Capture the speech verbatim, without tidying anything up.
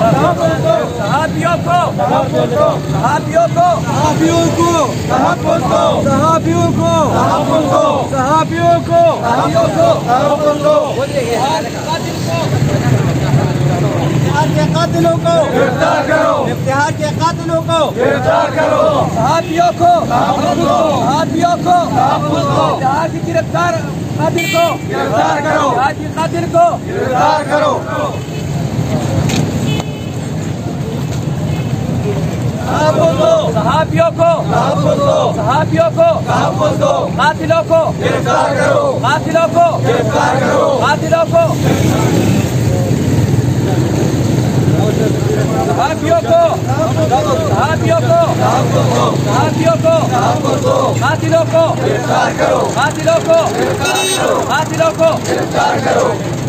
صحابیوں کو صحابیوں کو صحابیوں کو تحفظ دو صحابیوں کو تحفظ دو صحابیوں کو صحابیوں کو تحفظ دو اتحاد کے قاتلوں کو گرفتار کرو اتحاد کے قاتلوں کو گرفتار کرو صحابیوں کو تحفظ دو صحابیوں کو تحفظ دو اتحاد کی گرفتار قاتل کو گرفتار کرو اتحاد کی قاتل کو گرفتار کرو صحابیوں کو تحفظ دو صحابیوں کو تحفظ دو قاتلوں کو گرفتار کرو قاتلوں کو گرفتار کرو قاتلوں کو صحابیوں کو صحابیوں کو صحابیوں کو قاتلوں کو گرفتار کرو قاتلوں کو گرفتار کرو قاتلوں کو گرفتار کرو